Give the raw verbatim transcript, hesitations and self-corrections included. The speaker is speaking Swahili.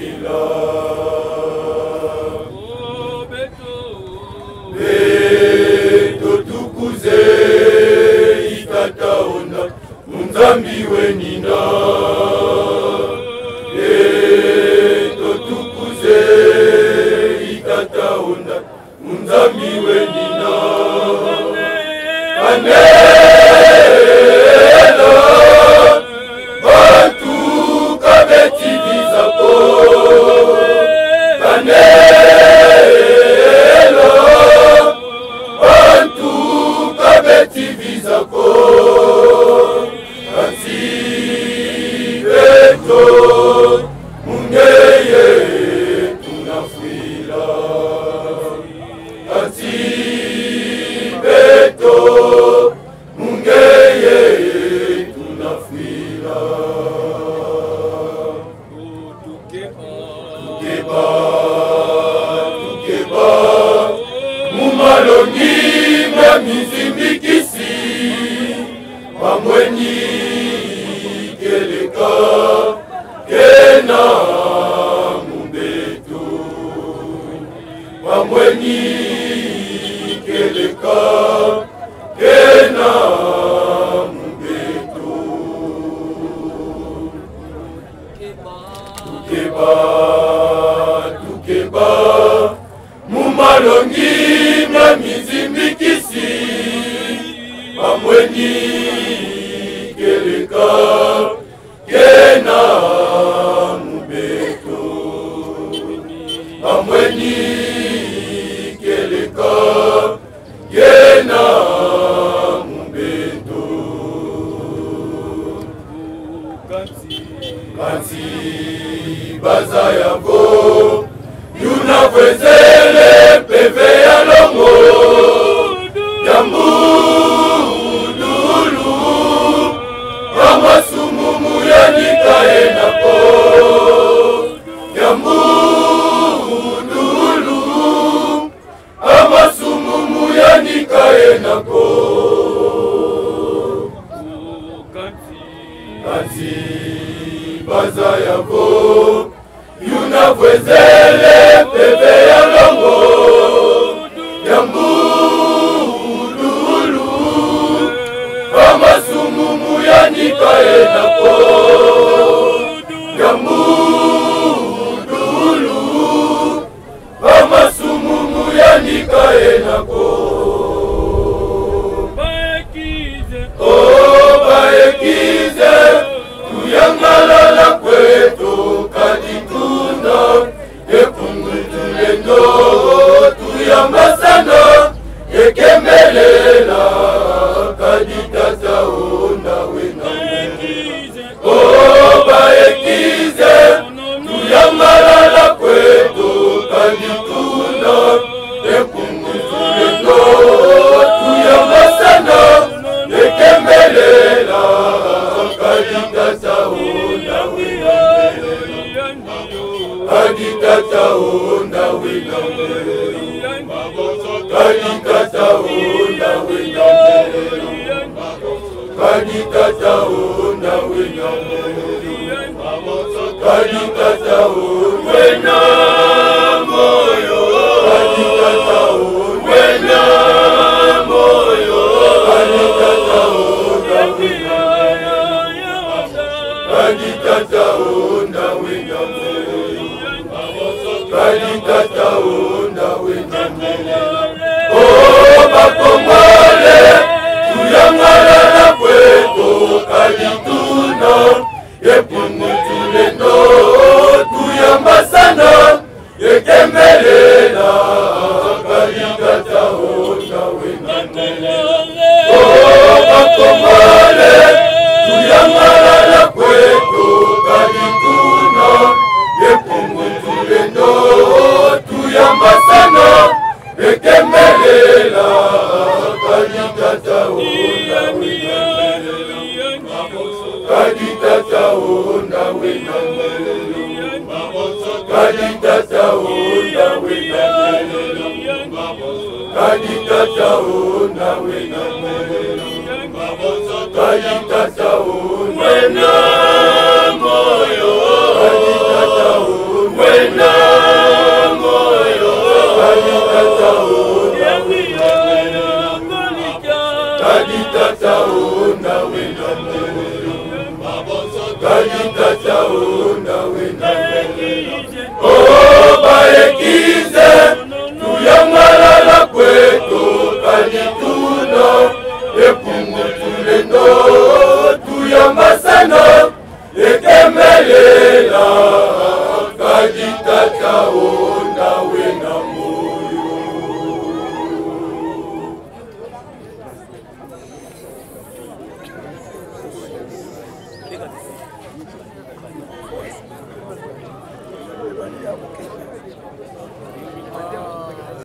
nafwila beto tukuze ikataona Munzambi wenina beto tukuze ikataona Munzambi wenina Kanela bantu kabeti bizako Kanela bantu kabeti bizako Kansi beto mungeye tunafwila Kansi beto mungeye tunafwila tukeba tukeba mumalongi mamizimbikisi pamweni keleka kena mubeto pamweni keleka kena mubeto tukeba tukeba mumalongi mamizimbikisi pamweni keleka kena mubeto pamweni keleka kena mubeto kansi baza yabo yuna kwezele peve ya longo yambululu yamasumumu yanikaye nako yambululu yamasumumu yanikaye nako kansi baza yabo yuna kwezele peve ya longo yambululu amasumumu yanikaye nako yambululu amasumumu yanikaye nako oh baekize tuyangalala kwetu kaditunda ekungutulendo tuyambasana ekembelela kaditata onda wena oh baekize tuyangalala kwetu kaditunda ekungutulendo tuyambasana ekembelela kaditata onda wena kaditata onda wena kaditata onda wena kaditata onda wena kaditata wena moyo kaditata wena moyo kaditata onda wena kaditata onda wena kaditata onda wena oh bakongole tuyangalala kwetu kadituna epungutulendo tuyambasana ekembelela kaditata onda wena oh bakongole tuyangalala kwetu kadituna epungutulendo tuyambasana ekembelela kaditata onda wena kaditata onda wena kaditata onda wena kaditata onda wena